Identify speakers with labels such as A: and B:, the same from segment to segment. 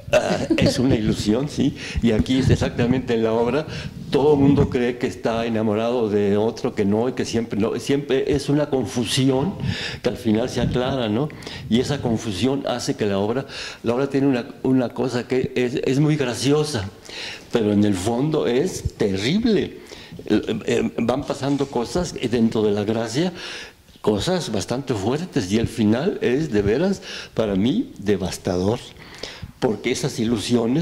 A: Es una ilusión, sí, y aquí es exactamente en la obra, todo el mundo cree que está enamorado de otro, que no, y que siempre no, siempre es una confusión que al final se aclara, ¿no? Y esa confusión hace que la obra tiene una cosa que es muy graciosa, pero en el fondo es terrible. Van pasando cosas dentro de la gracia, cosas bastante fuertes, y el final es de veras, para mí, devastador. Porque esas ilusiones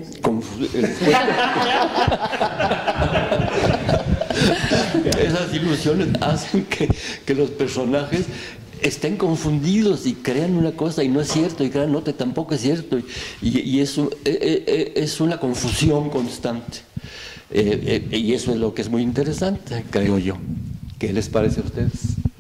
A: esas ilusiones hacen que los personajes estén confundidos y crean una cosa y no es cierto, y crean otra tampoco es cierto, y eso es una confusión constante, y eso es lo que es muy interesante, creo yo. ¿Qué les parece a ustedes?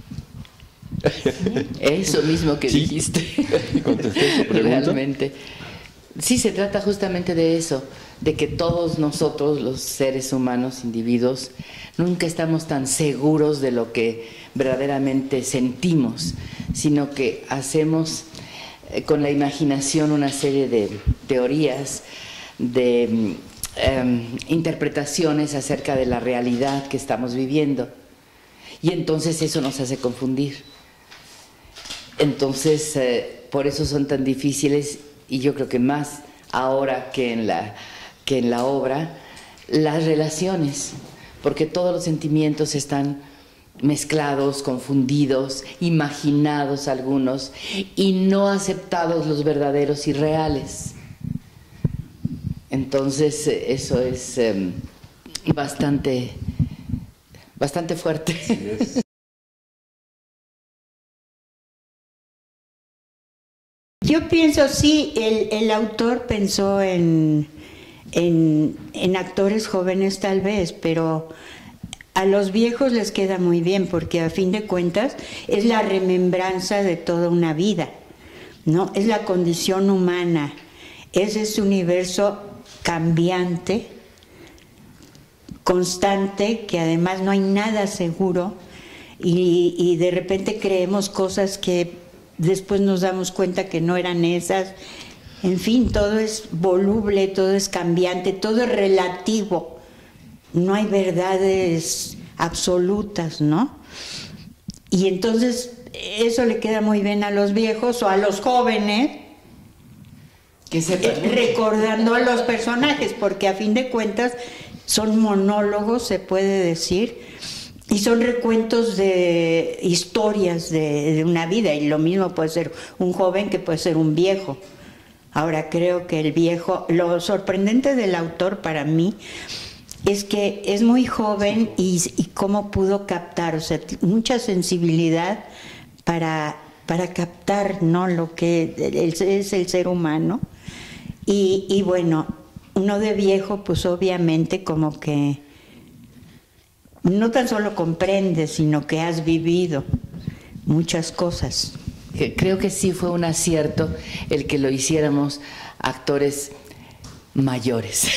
B: Eso mismo que dijiste.
A: Contesté su pregunta.
B: Realmente. Sí, se trata justamente de eso, de que todos nosotros, los seres humanos, individuos, nunca estamos tan seguros de lo que verdaderamente sentimos, sino que hacemos con la imaginación una serie de teorías, de interpretaciones acerca de la realidad que estamos viviendo, y entonces eso nos hace confundir. Entonces, por eso son tan difíciles, y yo creo que más ahora que en la obra, las relaciones, porque todos los sentimientos están mezclados, confundidos, imaginados algunos, y no aceptados los verdaderos y reales. Entonces, eso es bastante fuerte.
A: Sí es.
C: Yo pienso, sí, el autor pensó en actores jóvenes tal vez, pero a los viejos les queda muy bien, porque a fin de cuentas es la remembranza de toda una vida, ¿no? Es la condición humana, es ese universo cambiante, constante, que además no hay nada seguro, y de repente creemos cosas que después nos damos cuenta que no eran esas. En fin, todo es voluble, todo es cambiante, todo es relativo. No hay verdades absolutas, ¿no? Y entonces eso le queda muy bien a los viejos o a los jóvenes,
B: que
C: recordando a los personajes, porque a fin de cuentas son monólogos, se puede decir, y son recuentos de historias de una vida, y lo mismo puede ser un joven que puede ser un viejo. Ahora, creo que el viejo, lo sorprendente del autor para mí es que es muy joven y cómo pudo captar, o sea, mucha sensibilidad para captar, ¿no?, lo que es el ser humano. Y bueno, uno de viejo, pues obviamente como que no tan solo comprendes, sino que has vivido muchas cosas.
B: Creo que sí fue un acierto el que lo hiciéramos actores mayores.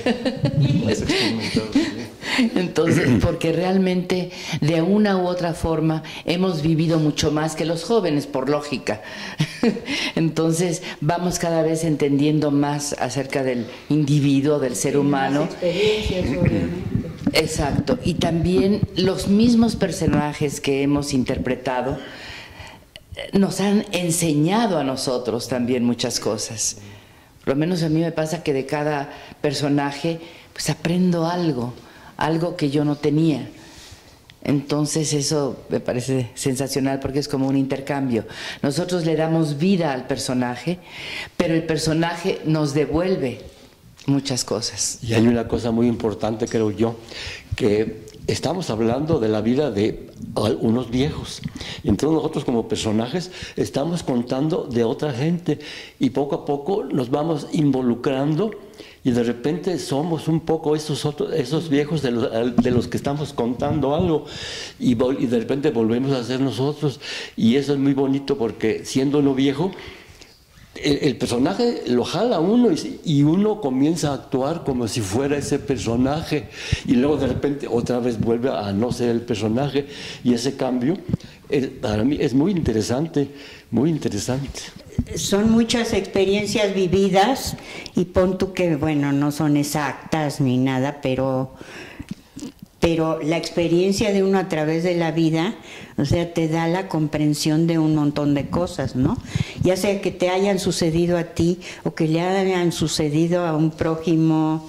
B: Entonces, porque realmente de una u otra forma hemos vivido mucho más que los jóvenes, por lógica. Entonces vamos cada vez entendiendo más acerca del individuo, del ser humano.
C: Las experiencias, obviamente.
B: Exacto, y también los mismos personajes que hemos interpretado nos han enseñado a nosotros también muchas cosas. Por lo menos a mí me pasa que de cada personaje pues aprendo algo que yo no tenía. Entonces eso me parece sensacional, porque es como un intercambio. Nosotros le damos vida al personaje, pero el personaje nos devuelve muchas cosas.
A: Y hay una cosa muy importante, creo yo, que estamos hablando de la vida de unos viejos. Y entonces nosotros como personajes estamos contando de otra gente, y poco a poco nos vamos involucrando, y de repente somos un poco esos viejos de los que estamos contando algo, y de repente volvemos a ser nosotros. Y eso es muy bonito, porque siendo uno viejo, el personaje lo jala a uno, y uno comienza a actuar como si fuera ese personaje, y luego de repente otra vez vuelve a no ser el personaje, y ese cambio para mí es muy interesante, muy interesante.
C: son muchas experiencias vividas y pon tú que, bueno, no son exactas ni nada, pero la experiencia de uno a través de la vida, o sea, te da la comprensión de un montón de cosas, ¿no? Ya sea que te hayan sucedido a ti o que le hayan sucedido a un prójimo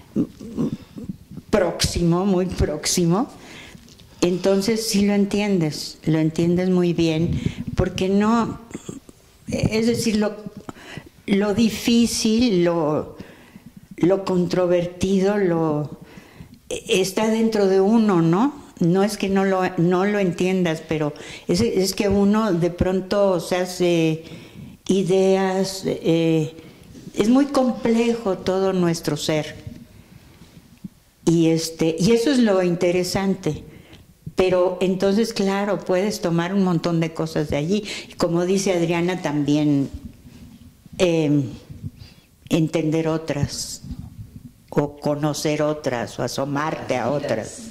C: próximo, muy próximo, entonces sí lo entiendes muy bien, porque no, es decir, lo difícil, lo controvertido, está dentro de uno, ¿no? No es que no lo entiendas, pero es que uno de pronto se hace ideas, es muy complejo todo nuestro ser. Y eso es lo interesante. Pero entonces, claro, puedes tomar un montón de cosas de allí. Como dice Adriana, también entender otras, o conocer otras, o asomarte a otras.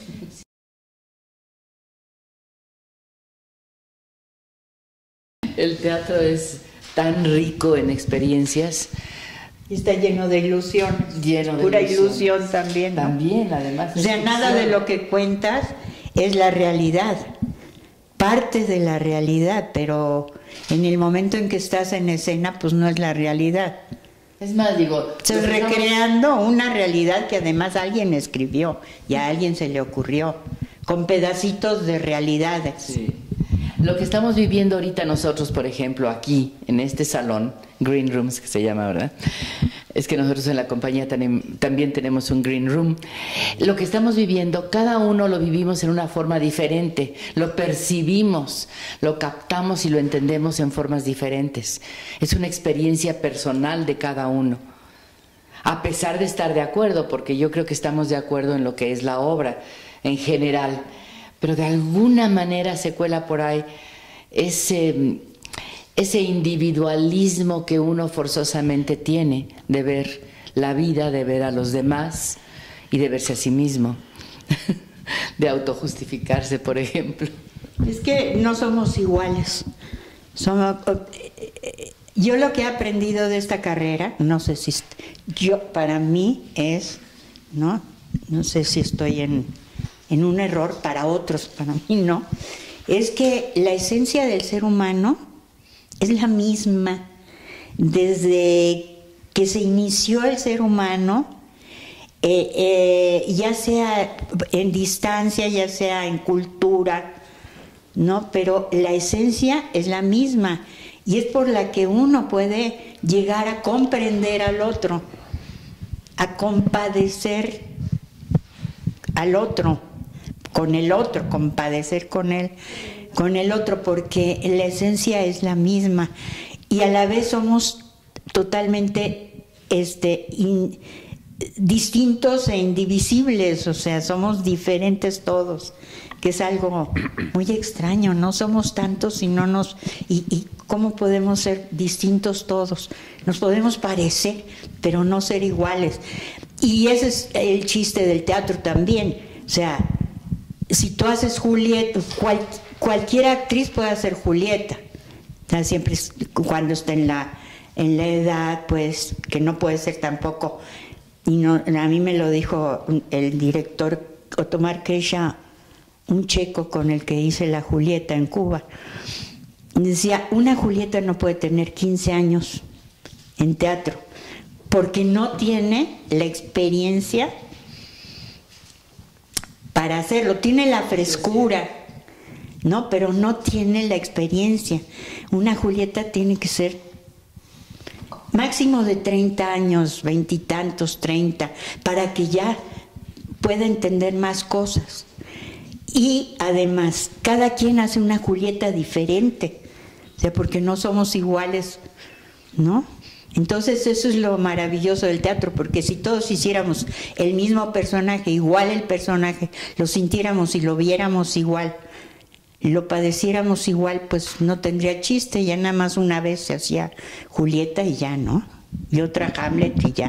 B: El teatro es tan rico en experiencias.
C: Está lleno de ilusiones.
B: Lleno de
C: pura
B: ilusión
C: ilusión también, ¿no?
B: También, además.
C: O sea, nada de lo que cuentas es la realidad. Parte de la realidad, pero en el momento en que estás en escena, pues no es la realidad.
B: Es más, digo...
C: Estás recreando una realidad que además alguien escribió y a alguien se le ocurrió, con pedacitos de realidades.
B: Sí. Lo que estamos viviendo ahorita nosotros, por ejemplo, aquí, en este salón, Green Rooms, que se llama, ¿verdad? Es que nosotros en la compañía también tenemos un Green Room. Lo que estamos viviendo, cada uno lo vivimos en una forma diferente, lo percibimos, lo captamos y lo entendemos en formas diferentes. Es una experiencia personal de cada uno. A pesar de estar de acuerdo, porque yo creo que estamos de acuerdo en lo que es la obra en general, pero de alguna manera se cuela por ahí ese individualismo que uno forzosamente tiene de ver la vida, de ver a los demás y de verse a sí mismo, de autojustificarse, por ejemplo.
C: Es que no somos iguales. Yo lo que he aprendido de esta carrera, no sé si para mí es, no sé si estoy en un error, para otros, para mí no, es que la esencia del ser humano es la misma desde que se inició el ser humano, ya sea en distancia, ya sea en cultura, ¿no? Pero la esencia es la misma y es por la que uno puede llegar a comprender al otro, a compadecer al otro, con el otro, compadecer con él, con el otro, porque la esencia es la misma y a la vez somos totalmente distintos e indivisibles, o sea, somos diferentes todos, que es algo muy extraño, no somos tantos y no nos... ¿Y cómo podemos ser distintos todos? Nos podemos parecer, pero no ser iguales. Y ese es el chiste del teatro también, o sea, si tú haces Julieta, cualquier actriz puede hacer Julieta, o sea, siempre cuando está en la edad, pues, que no puede ser tampoco, y no, a mí me lo dijo el director Otomar Kresha, un checo con el que hice la Julieta en Cuba, decía, una Julieta no puede tener 15 años en teatro, porque no tiene la experiencia para hacerlo, tiene la frescura, ¿no? Pero no tiene la experiencia. Una Julieta tiene que ser máximo de 30 años, 20 y tantos, 30, para que ya pueda entender más cosas. Y además, cada quien hace una Julieta diferente, o sea, porque no somos iguales, ¿no? Entonces eso es lo maravilloso del teatro, porque si todos hiciéramos el mismo personaje, igual el personaje, lo sintiéramos y lo viéramos igual, lo padeciéramos igual, pues no tendría chiste, ya nada más una vez se hacía Julieta y ya, ¿no? Y otra Hamlet y ya.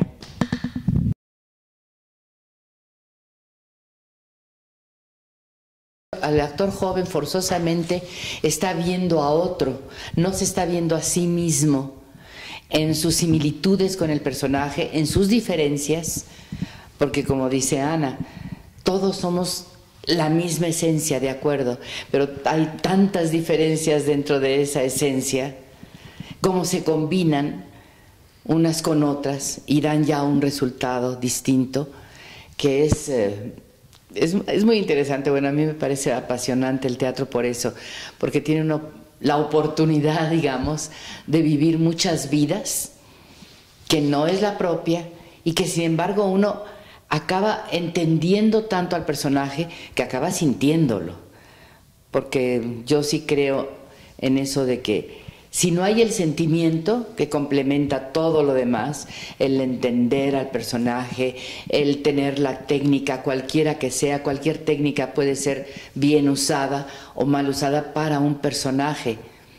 B: al actor joven forzosamente está viendo a otro, no se está viendo a sí mismo en sus similitudes con el personaje, en sus diferencias, porque como dice Ana, todos somos la misma esencia, de acuerdo, pero hay tantas diferencias dentro de esa esencia, cómo se combinan unas con otras y dan ya un resultado distinto, que es muy interesante. Bueno, a mí me parece apasionante el teatro por eso, porque tiene la oportunidad, digamos, de vivir muchas vidas que no es la propia y que sin embargo uno acaba entendiendo tanto al personaje que acaba sintiéndolo, porque yo sí creo en eso de que si no hay el sentimiento que complementa todo lo demás, el entender al personaje, el tener la técnica, cualquiera que sea, cualquier técnica puede ser bien usada o mal usada para un personaje.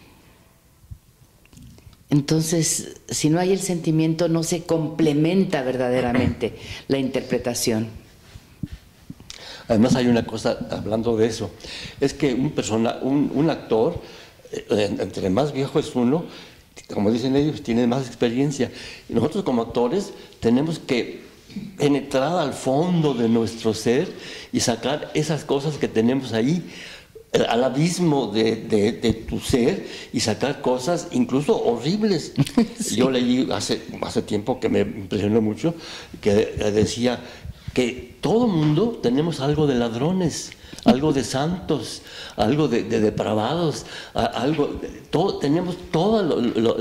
B: Entonces, si no hay el sentimiento, no se complementa verdaderamente la interpretación.
A: Además hay una cosa, hablando de eso, es que un actor, entre más viejo es uno, como dicen ellos, tiene más experiencia. Y nosotros como actores tenemos que penetrar al fondo de nuestro ser y sacar esas cosas que tenemos ahí, al abismo de tu ser, y sacar cosas incluso horribles. Sí. Yo leí hace tiempo, que me impresionó mucho, que decía que todo mundo tenemos algo de ladrones, algo de santos, algo de depravados, algo, tenemos todo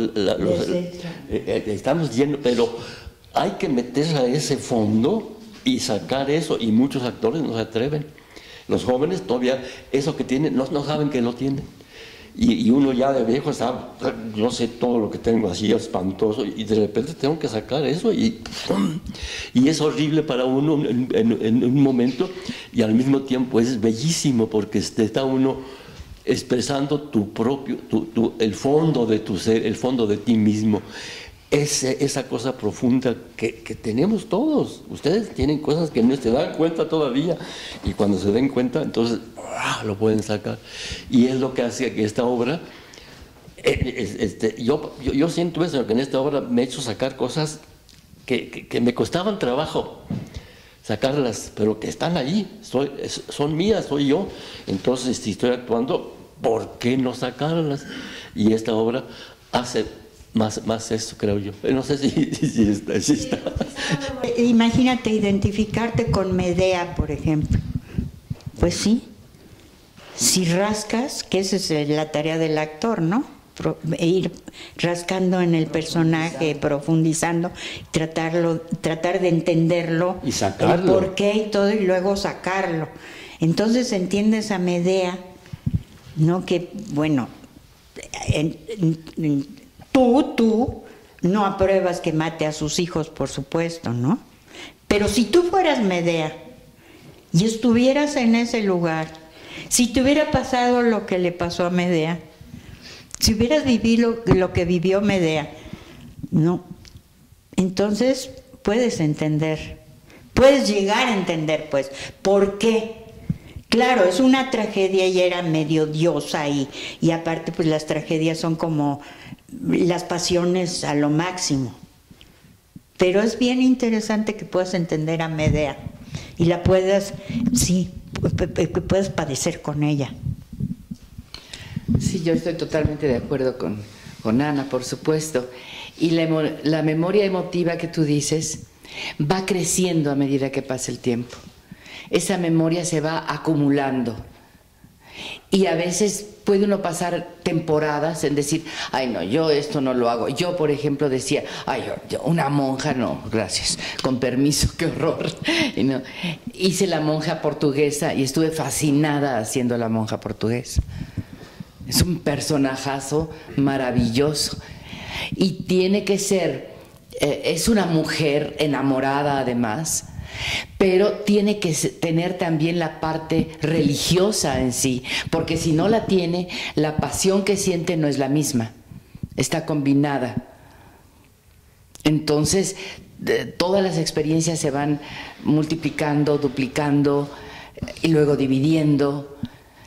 A: estamos llenos, pero hay que meterse a ese fondo y sacar eso, y muchos actores no se atreven. Los jóvenes todavía eso que tienen no saben que lo tienen, y uno ya de viejo sabe, yo sé todo lo que tengo así espantoso, y de repente tengo que sacar eso, y es horrible para uno en un momento, y al mismo tiempo es bellísimo porque está uno expresando tu propio, el fondo de tu ser, el fondo de ti mismo. Esa cosa profunda que tenemos todos. Ustedes tienen cosas que no se dan cuenta todavía, y cuando se den cuenta, entonces lo pueden sacar. Y es lo que hace que esta obra, yo siento eso, que en esta obra me he hecho sacar cosas que me costaban trabajo sacarlas, pero que están ahí, son mías, soy yo. Entonces, si estoy actuando, ¿por qué no sacarlas? Y esta obra hace más eso, creo yo. No sé si está.
C: Imagínate identificarte con Medea, por ejemplo. Pues sí. Si rascas, que esa es la tarea del actor, ¿no? Ir rascando en el personaje, profundizando, tratar de entenderlo,
A: y sacarlo,
C: el porqué y todo, y luego sacarlo. Entonces entiendes a Medea, ¿no? Que, bueno, tú no apruebas que mate a sus hijos, por supuesto, ¿no? Pero si tú fueras Medea y estuvieras en ese lugar, si te hubiera pasado lo que le pasó a Medea, si hubieras vivido lo que vivió Medea, no, entonces puedes entender, puedes llegar a entender, pues, ¿por qué? Claro, es una tragedia, y era medio diosa, y aparte pues las tragedias son como las pasiones a lo máximo, pero es bien interesante que puedas entender a Medea y la puedas, sí, que puedas padecer con ella.
B: Sí, yo estoy totalmente de acuerdo con Ana, por supuesto. Y la memoria emotiva que tú dices va creciendo a medida que pasa el tiempo. Esa memoria se va acumulando. Y a veces puede uno pasar temporadas en decir, ay no, yo esto no lo hago. Yo, por ejemplo, decía, ay, yo una monja, no, gracias, con permiso, qué horror. Y no, hice la monja portuguesa y estuve fascinada haciendo la monja portuguesa. Es un personajazo maravilloso. Y tiene que ser, es una mujer enamorada además, pero tiene que tener también la parte religiosa en sí, porque si no la tiene, la pasión que siente no es la misma, está combinada. Entonces, todas las experiencias se van multiplicando, duplicando y luego dividiendo.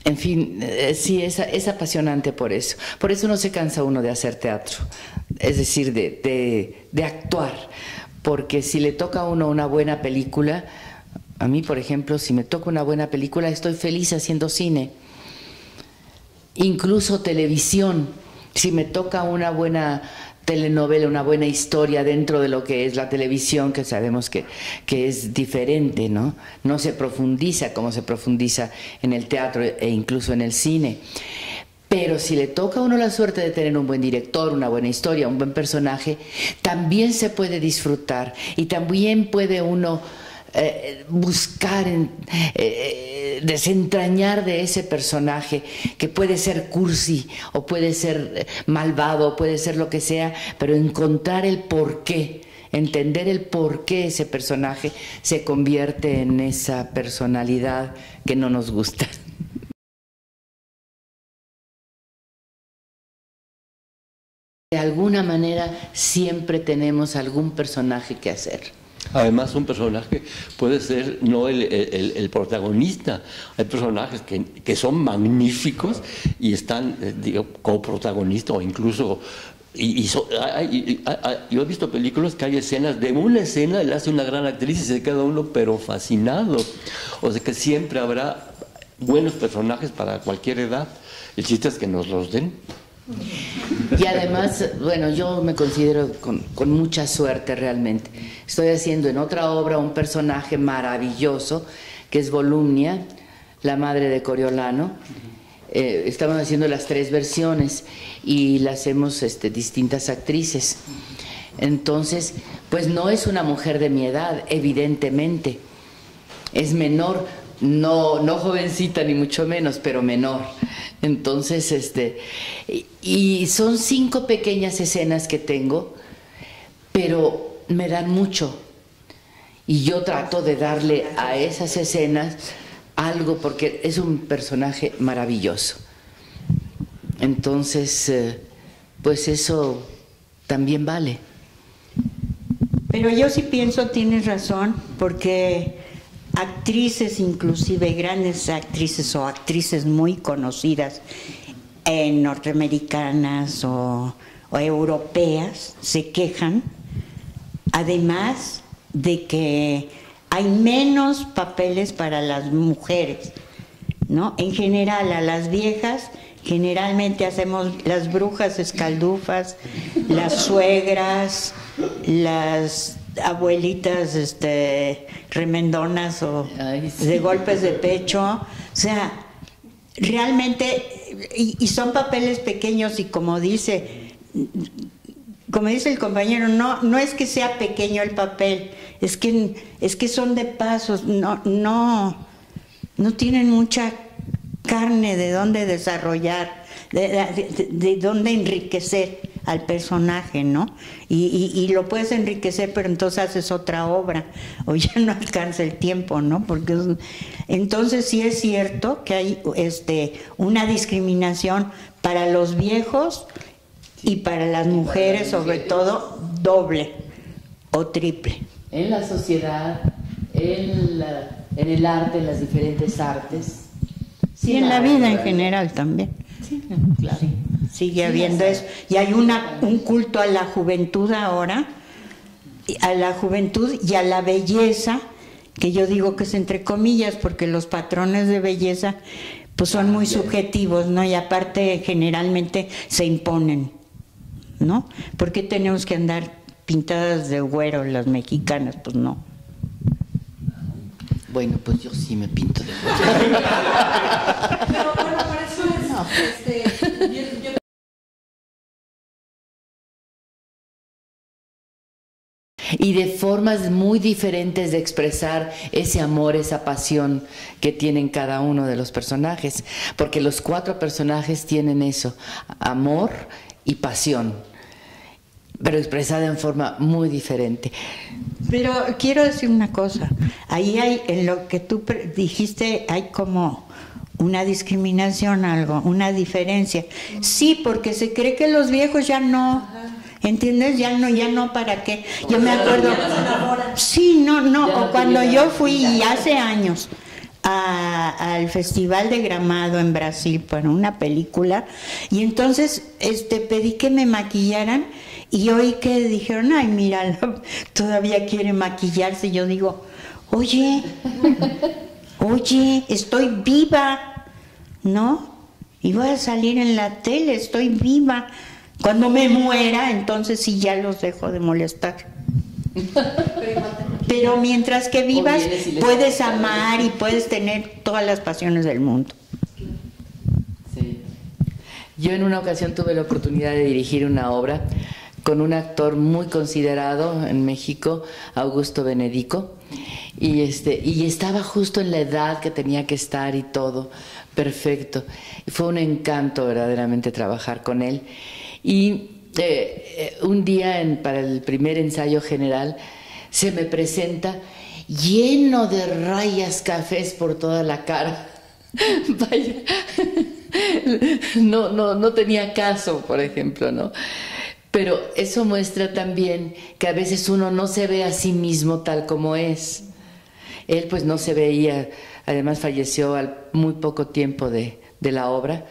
B: En fin, sí, es apasionante por eso. Por eso no se cansa uno de hacer teatro, es decir, de actuar. Porque si le toca a uno una buena película, a mí, por ejemplo, si me toca una buena película, estoy feliz haciendo cine. Incluso televisión, si me toca una buena telenovela, una buena historia dentro de lo que es la televisión, que sabemos que es diferente, ¿no? No se profundiza como se profundiza en el teatro e incluso en el cine. Pero si le toca a uno la suerte de tener un buen director, una buena historia, un buen personaje, también se puede disfrutar y también puede uno buscar, desentrañar de ese personaje, que puede ser cursi o puede ser malvado o puede ser lo que sea, pero encontrar el porqué, entender el por qué ese personaje se convierte en esa personalidad que no nos gusta. De alguna manera siempre tenemos algún personaje que hacer.
A: Además, un personaje puede ser no el protagonista. Hay personajes que son magníficos y están coprotagonistas o incluso... yo he visto películas que hay escenas, de una escena le hace una gran actriz y se queda uno pero fascinado. O sea que siempre habrá buenos personajes para cualquier edad. El chiste es que nos los den.
B: Y además, bueno, yo me considero con mucha suerte realmente. Estoy haciendo en otra obra un personaje maravilloso, que es Volumnia, la madre de Coriolano. Estamos haciendo las 3 versiones y las hacemos distintas actrices. Entonces, pues no es una mujer de mi edad, evidentemente. Es menor, no jovencita ni mucho menos, pero menor. Entonces, y son 5 pequeñas escenas que tengo, pero me dan mucho. Y yo trato de darle a esas escenas algo, porque es un personaje maravilloso. Entonces, pues eso también vale.
C: Pero yo sí pienso, tienes razón, porque actrices, inclusive grandes actrices o actrices muy conocidas, norteamericanas o europeas, se quejan, además de que hay menos papeles para las mujeres, ¿no? En general, a las viejas generalmente hacemos las brujas escaldufas, las suegras, las abuelitas remendonas o de golpes de pecho. O sea, realmente, y son papeles pequeños, y como dice el compañero, no es que sea pequeño el papel, es que son de pasos, no tienen mucha carne de dónde desarrollar, de dónde enriquecer al personaje, ¿no? Y lo puedes enriquecer, pero entonces haces otra obra, o ya no alcanza el tiempo, ¿no? Porque entonces sí es cierto que hay una discriminación para los viejos y para las mujeres, sobre todo, doble o triple.
B: En la sociedad, en el arte, en las diferentes artes.
C: Sí, en la vida en general también.
B: Sí, claro.
C: Sí, sigue habiendo eso. Y hay un culto a la juventud ahora, a la juventud y a la belleza, que yo digo que es entre comillas, porque los patrones de belleza pues son muy subjetivos, ¿no? Y aparte generalmente se imponen, ¿no? ¿Por qué tenemos que andar pintadas de güero las mexicanas? Pues no.
B: Bueno, pues yo sí me pinto de güero.
D: Pero bueno, por eso es, yo...
B: Y de formas muy diferentes de expresar ese amor, esa pasión que tienen cada uno de los personajes, porque los 4 personajes tienen eso, amor y pasión, pero expresada en forma muy diferente.
C: Pero quiero decir una cosa, ahí hay, en lo que tú dijiste, hay como una discriminación, algo, una diferencia. Sí, porque se cree que los viejos ya no, ¿entiendes? Ya no, ¿para qué? Yo me acuerdo, sí, no, o cuando yo fui, y hace años, al Festival de Gramado en Brasil para una película, y entonces pedí que me maquillaran y oí que dijeron, ay, mira, todavía quiere maquillarse. Y yo digo, oye, estoy viva, ¿no? Y voy a salir en la tele, estoy viva. Cuando me muera, entonces sí ya los dejo de molestar. Pero mientras que vivas, puedes amar y puedes tener todas las pasiones del mundo.
B: Sí. Yo en una ocasión tuve la oportunidad de dirigir una obra con un actor muy considerado en México, Augusto Benedico, y estaba justo en la edad que tenía que estar y todo, perfecto. Y fue un encanto verdaderamente trabajar con él. Y un día para el primer ensayo general se me presenta lleno de rayas cafés por toda la cara. Vaya, no tenía caso, por ejemplo, ¿no? Pero eso muestra también que a veces uno no se ve a sí mismo tal como es. Él pues no se veía, además falleció al muy poco tiempo de la obra,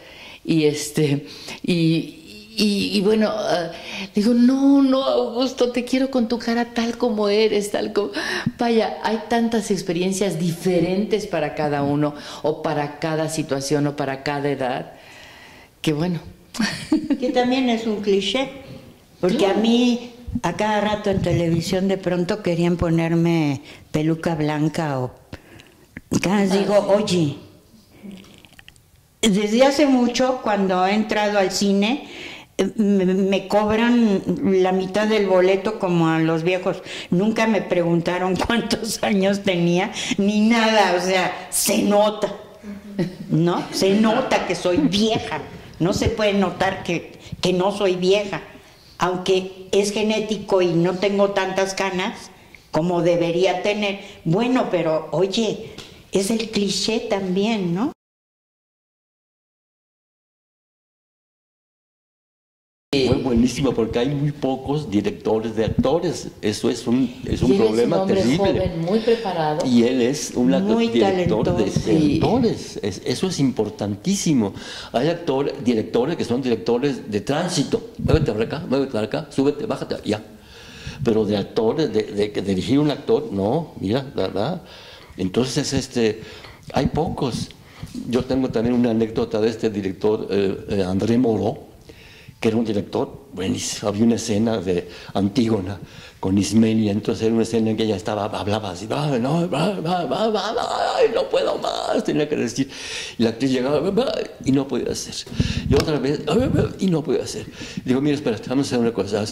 B: y bueno, digo, no, Augusto, te quiero con tu cara tal como eres, tal como... Vaya, hay tantas experiencias diferentes para cada uno, o para cada situación, o para cada edad, que bueno.
C: Que también es un cliché, porque a mí, a cada rato en televisión de pronto querían ponerme peluca blanca, o... Cada vez digo, oye, desde hace mucho, cuando he entrado al cine, me cobran la mitad del boleto como a los viejos. Nunca me preguntaron cuántos años tenía, ni nada, o sea, se nota, ¿no? Se nota que soy vieja, no se puede notar que no soy vieja, aunque es genético y no tengo tantas canas como debería tener. Bueno, pero oye, es el cliché también, ¿no?
A: Fue buenísimo porque hay muy pocos directores de actores. Eso es un problema terrible.
B: Joven, muy preparado.
A: Y él es un director de
B: sí.
A: actores. Eso es importantísimo. Hay directores que son directores de tránsito. Muévete para acá, súbete, bájate, ya. Pero de actores, de dirigir un actor, no, mira, ¿verdad? Entonces, hay pocos. Yo tengo también una anécdota de este director, André Moreau, que era un director buenísimo. Había una escena de Antígona con Ismenia, entonces era una escena en que ella hablaba así, no puedo más, tenía que decir, y la actriz llegaba y no podía hacer, y otra vez y no podía hacer. Digo, mira, espera, vamos a hacer una cosa,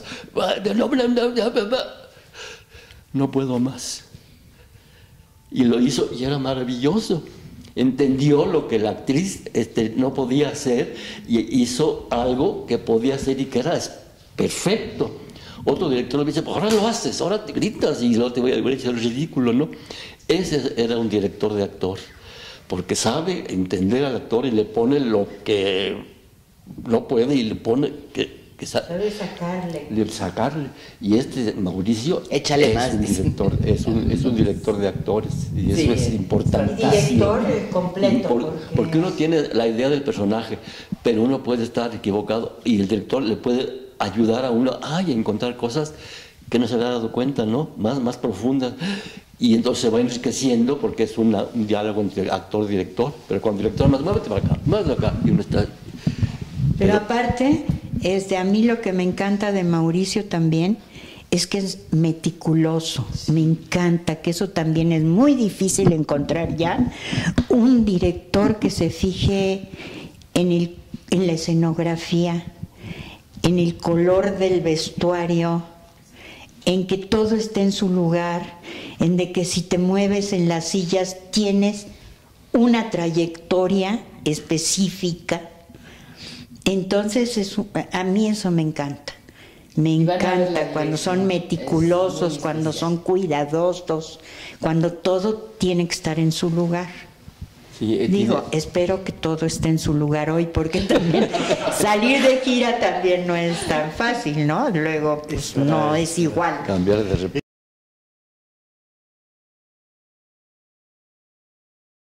A: no puedo más. Y lo hizo y era maravilloso. Entendió lo que la actriz no podía hacer y hizo algo que podía hacer y que era perfecto. Otro director le dice, pues ahora lo haces, ahora te gritas y luego te voy a hacer el ridículo, ¿no? Ese era un director de actor, porque sabe entender al actor y le pone lo que no puede y le pone
C: sabe
A: sacarle. Y Mauricio
B: Échale
A: es
B: más,
A: un director, es un director de actores, y eso es importantísimo.
C: Director completo.
A: Porque uno tiene la idea del personaje, pero uno puede estar equivocado y el director le puede ayudar a uno a encontrar cosas que no se había dado cuenta, ¿no? Más profundas. Y entonces se va enriqueciendo porque es un diálogo entre actor y director, pero con el director más, muévete para acá, y uno está...
C: Pero aparte, a mí lo que me encanta de Mauricio también es que es meticuloso. Me encanta, que eso también es muy difícil encontrar ya, un director que se fije en la escenografía, en el color del vestuario, en que todo esté en su lugar, en de que si te mueves en las sillas tienes una trayectoria específica. Entonces a mí eso me encanta. Me encanta cuando son meticulosos, cuando son cuidadosos, cuando todo tiene que estar en su lugar.
A: Sí,
C: digo, espero que todo esté en su lugar hoy, porque también salir de gira también no es tan fácil, ¿no? Luego, pues no es igual.
A: Cambiar de repente.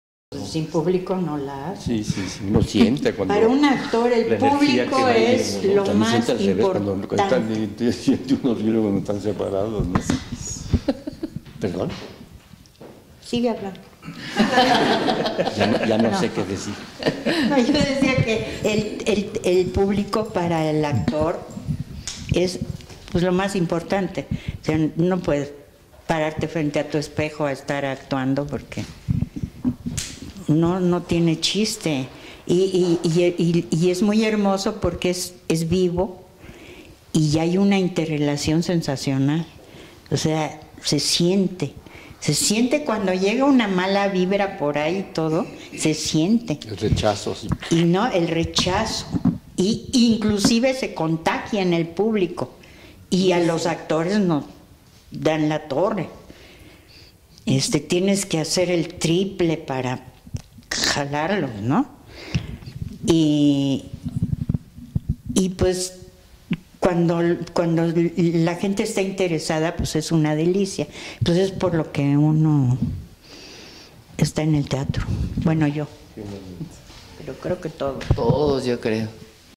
C: sin público no la hace.
A: Sí, sí, sí, uno siente cuando...
C: Para un actor el
A: la energía
C: público
A: que va ahí,
C: es
A: ¿no?
C: lo
A: También
C: más
A: siente al revés, cuando
C: importante.
A: están, siente uno horrible cuando están separados, ¿no? ¿Perdón?
C: Sigue hablando.
A: Ya no sé qué decir.
C: No, yo decía que el público para el actor es pues lo más importante. O sea, no puedes pararte frente a tu espejo a estar actuando porque no tiene chiste. Y es muy hermoso porque es vivo y hay una interrelación sensacional. O sea, se siente cuando llega una mala vibra por ahí y todo, se siente.
A: El rechazo, sí.
C: Y no, el rechazo. Y inclusive se contagia en el público. Y a los actores nos dan la torre. Tienes que hacer el triple para jalarlos, ¿no? Y pues cuando la gente está interesada, pues es una delicia. Pues es por lo que uno está en el teatro. Bueno, yo. Pero creo que todos.
B: Todos, yo creo.